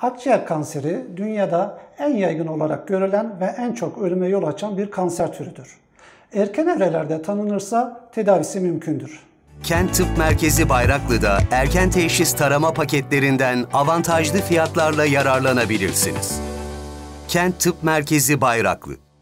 Akciğer kanseri dünyada en yaygın olarak görülen ve en çok ölüme yol açan bir kanser türüdür. Erken evrelerde tanınırsa tedavisi mümkündür. Kent Tıp Merkezi Bayraklı'da erken teşhis tarama paketlerinden avantajlı fiyatlarla yararlanabilirsiniz. Kent Tıp Merkezi Bayraklı.